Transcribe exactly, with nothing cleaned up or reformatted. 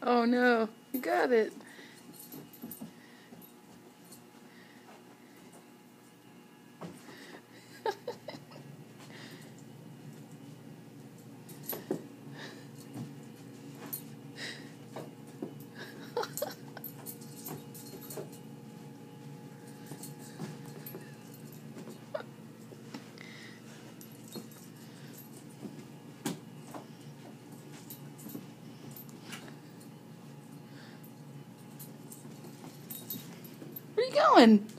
Oh no, you got it. Where are you going?